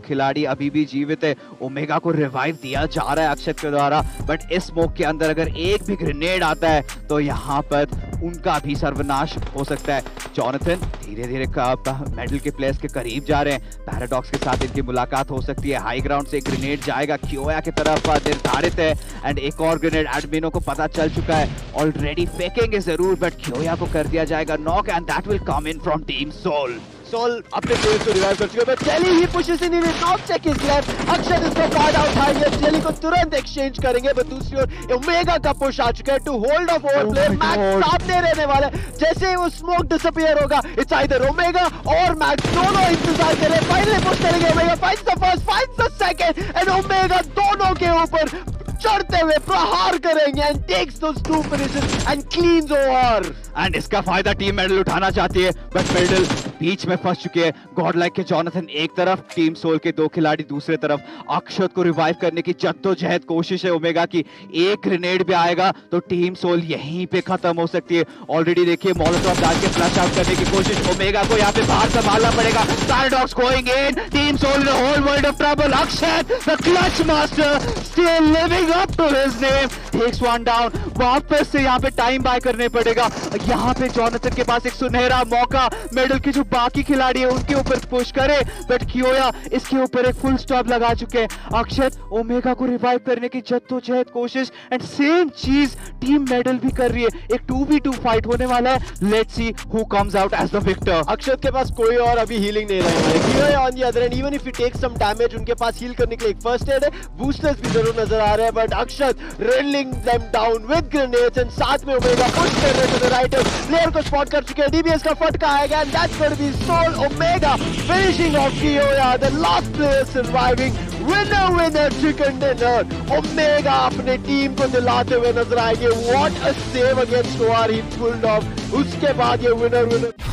खिलाड़ी अभी भी जीवित है। ओमेगा को रिवाइव दिया जा रहा है अक्षत के द्वारा, बट इस स्मोक के अंदर अगर एक भी ग्रेनेड आता है तो यहाँ पर उनका भी सर्वनाश हो सकता है। जॉनथन धीरे धीरे मेडल के प्लेस के करीब जा रहे हैं। पैराडॉक्स के साथ इनकी मुलाकात हो सकती है। हाई ग्राउंड से एक ग्रेनेड जाएगा कियोया की तरफ निर्धारित है, एंड एक और ग्रेनेड एडमिनो को पता चल चुका है। ऑलरेडी फेंकेंगे जरूर, बट कियोया को कर दिया जाएगा knock, and that will come in from team Soul. Soul अपने प्लेयर्स को रिवाइव कर चुके हैं, चेली ही pushes in, knock check is left. Akshat इसका फायदा उठाएंगे, चेली को तुरंत एक्सचेंज करेंगे, पर दूसरी ओर ओमेगा का पुश आ चुका है to hold off over player. Max सामने रहने वाला है, जैसे ही वो स्मोक डिसअपीयर होगा इट्स आइदर ओमेगा और मैक्स, दोनों इंतजार कर रहे हैं। फाइनली पुश करेंगे, Omega finds the first, finds the second, and Omega दोनों के ऊपर चढ़ते हुए प्रहार करेंगे and takes those two finishes and cleans over. And इसका फायदा टीम मेडल उठाना चाहती है, बट मेडल बीच में फंस चुके हैं। गॉडलाइक के जॉनथन एक तरफ, टीम सोल के दो खिलाड़ी दूसरे तरफ। अक्षत को रिवाइव करने की जद्दोजहद कोशिश है ओमेगा की। एक ग्रेनेड भी आएगा तो टीम सोल यहीं पे खत्म हो सकती है। ऑलरेडी देखिए मोलोटॉव डाल के फ्लश आउट करने की कोशिश, ओमेगा को यहाँ पे बाहर संभालना पड़ेगा। Paradox going in, team Soul in the whole world of trouble. Akshat the clutch master still living up to his name, takes one down। वापस से यहाँ पे टाइम बाय करने पड़ेगा। यहाँ पे जॉनथन के पास एक सुनहरा मौका, मेडल के जो बाकी खिलाड़ी है उनके ऊपर पुश करे, बट कियोया इसके ऊपर एक फुल स्टॉप लगा चुके हैं। अक्षत ओमेगा को रिवाइव करने की जद्दोजहद कोशिश, एंड सेम चीज टीम मेडल भी कर रही है। एक 2v2 फाइट होने वाला है। Let's see who comes out as the victor. Akshat के पास कोई और अभी हीलिंग नहीं रहने वाला है। कियोया on the other end, even if he takes some damage, उनके पास हील करने के लिए एक फर्स्ट एड है, बूस्टर्स भी जरूर नजर आ रहे हैं, but Akshat drilling them down with grenades, and साथ में ओमेगा पुश कर रहे थे राइट प्लेयर को स्पॉट कर चुके हैं। डीबीएस का फटका आएगा, and that's going to be Soul Omega finishing off कियोया, the last player surviving. Winner winner chicken dinner. Omega अपने टीम को दिलाते हुए नजर आएंगे। What a save against or he pulled off. उसके बाद ये विनर विनर